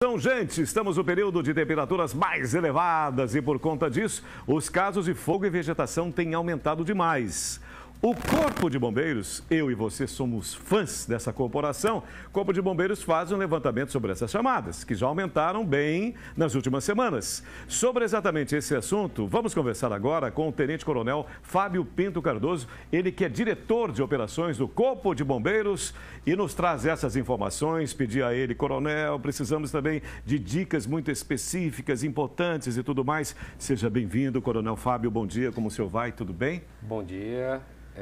Então, gente, estamos no período de temperaturas mais elevadas e, por conta disso, os casos de fogo e vegetação têm aumentado demais. O Corpo de Bombeiros, eu e você somos fãs dessa corporação, o Corpo de Bombeiros faz um levantamento sobre essas chamadas, que já aumentaram bem nas últimas semanas. Sobre exatamente esse assunto, vamos conversar agora com o Tenente Coronel Fábio Pinto Cardoso, ele que é diretor de operações do Corpo de Bombeiros e nos traz essas informações. Pedir a ele, Coronel, precisamos também de dicas muito específicas, importantes e tudo mais. Seja bem-vindo, Coronel Fábio, bom dia, como o senhor vai, tudo bem? Bom dia.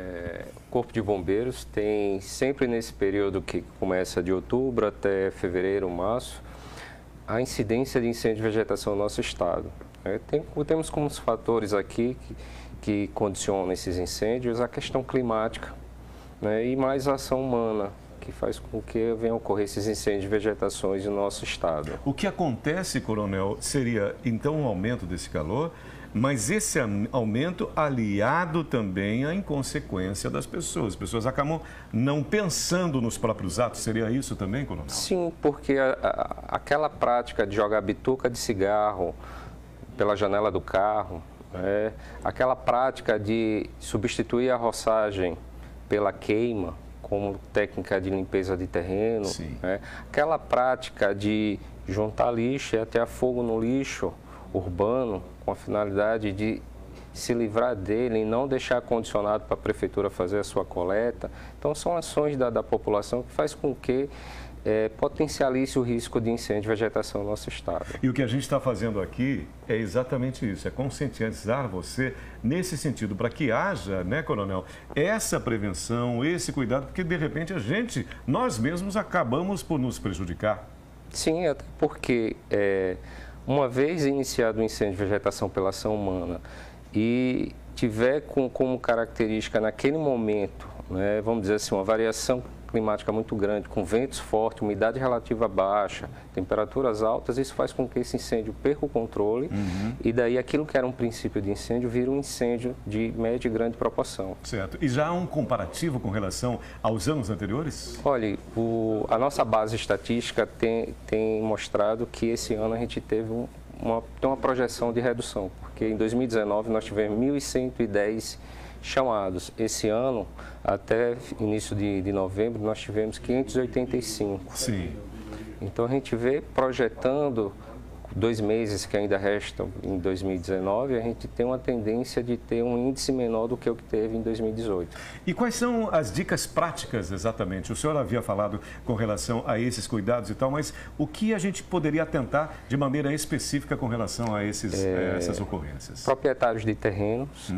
O Corpo de Bombeiros tem sempre nesse período que começa de outubro até fevereiro, março, a incidência de incêndio de vegetação no nosso estado. Temos como fatores aqui que condicionam esses incêndios a questão climática, né, e mais a ação humana, que faz com que venham a ocorrer esses incêndios de vegetações no nosso estado. O que acontece, Coronel, seria então um aumento desse calor, mas esse aumento aliado também à inconsequência das pessoas. As pessoas acabam não pensando nos próprios atos. Seria isso também, Coronel? Sim, porque aquela prática de jogar bituca de cigarro pela janela do carro, aquela prática de substituir a roçagem pela queima como técnica de limpeza de terreno, aquela prática de juntar lixo e atear fogo no lixo urbano com a finalidade de se livrar dele e não deixar condicionado para a prefeitura fazer a sua coleta. Então, são ações da população que faz com que potencialize o risco de incêndio de vegetação no nosso estado. E o que a gente está fazendo aqui é exatamente isso, é conscientizar você nesse sentido, para que haja, né, Coronel, essa prevenção, esse cuidado, porque de repente nós mesmos acabamos por nos prejudicar. Sim, até porque uma vez iniciado o incêndio de vegetação pela ação humana e tiver como característica naquele momento, vamos dizer assim, uma variação climática muito grande, com ventos fortes, umidade relativa baixa, temperaturas altas, isso faz com que esse incêndio perca o controle e daí aquilo que era um princípio de incêndio vira um incêndio de média e grande proporção. Certo. E já há um comparativo com relação aos anos anteriores? Olha, a nossa base estatística tem mostrado que esse ano a gente teve uma projeção de redução, porque em 2019 nós tivemos 1.110 chamados. Esse ano, até início de novembro, nós tivemos 585. Sim. Então, a gente vê projetando 2 meses que ainda restam em 2019, a gente tem uma tendência de ter um índice menor do que o que teve em 2018. E quais são as dicas práticas exatamente? O senhor havia falado com relação a esses cuidados e tal, mas o que a gente poderia atentar de maneira específica com relação a essas ocorrências? Proprietários de terrenos,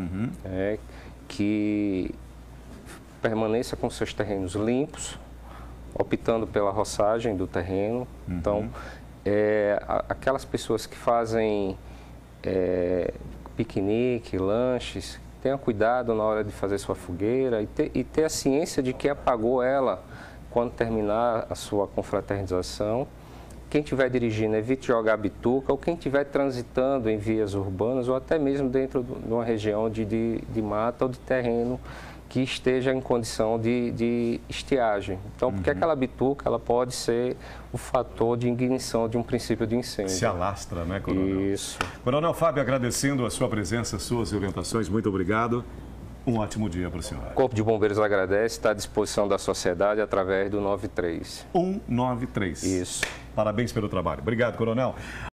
que permaneça com seus terrenos limpos, optando pela roçagem do terreno. Então, aquelas pessoas que fazem piquenique, lanches, tenha cuidado na hora de fazer sua fogueira e ter a ciência de que apagou ela quando terminar a sua confraternização. Quem estiver dirigindo, evite jogar bituca, ou quem estiver transitando em vias urbanas, ou até mesmo dentro de uma região de mata ou de terreno que esteja em condição de estiagem. Então, porque aquela bituca ela pode ser o fator de ignição de um princípio de incêndio. Se alastra, né, Coronel? Isso. Coronel Fábio, agradecendo a sua presença, suas orientações, muito obrigado. Um ótimo dia para o senhor. O Corpo de Bombeiros agradece, está à disposição da sociedade através do 93. 193. Isso. Parabéns pelo trabalho. Obrigado, Coronel.